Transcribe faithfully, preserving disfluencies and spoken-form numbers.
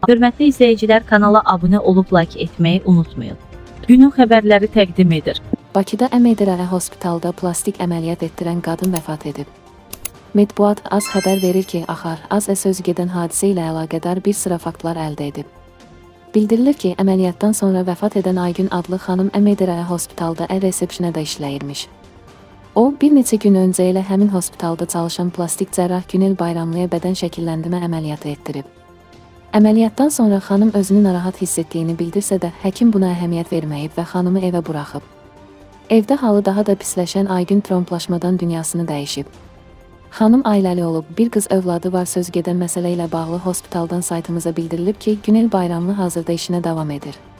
Hörmətli izləyicilər, kanala abunə olub like etməyi unutmayın. Günün xəbərləri təqdim edir. Bakıda Əmeydərə hospitalda plastik əməliyyat etdirən qadın vəfat edib. Mətbuat az xəbər verir ki, Axar az söz gedən hadisə ilə əlaqədar bir sıra faktlar əldə edib. Bildirilir ki, əməliyyatdan sonra vəfat edən Aygün adlı xanım Əmeydərə hospitalda əl resepsiyonda işləyirmiş. O, bir neçə gün öncə ilə həmin hospitalda çalışan plastik cərrah Günel Bayramlıya bədən şəkilləndirmə əməliyyatı etdirib. Əməliyyatdan sonra xanım özünü narahat hiss etdiyini bildirsə də, həkim buna əhəmiyyət verməyib və xanımı evə buraxıb. Evdə halı daha da pisləşən Aygün tromblaşmadan dünyasını dəyişib. Xanım ailəli olub, bir qız övladı var. Söz gedən məsələ ilə bağlı hospitaldan saytımıza bildirilib ki, Günel Bayramlı hazırda işinə davam edir.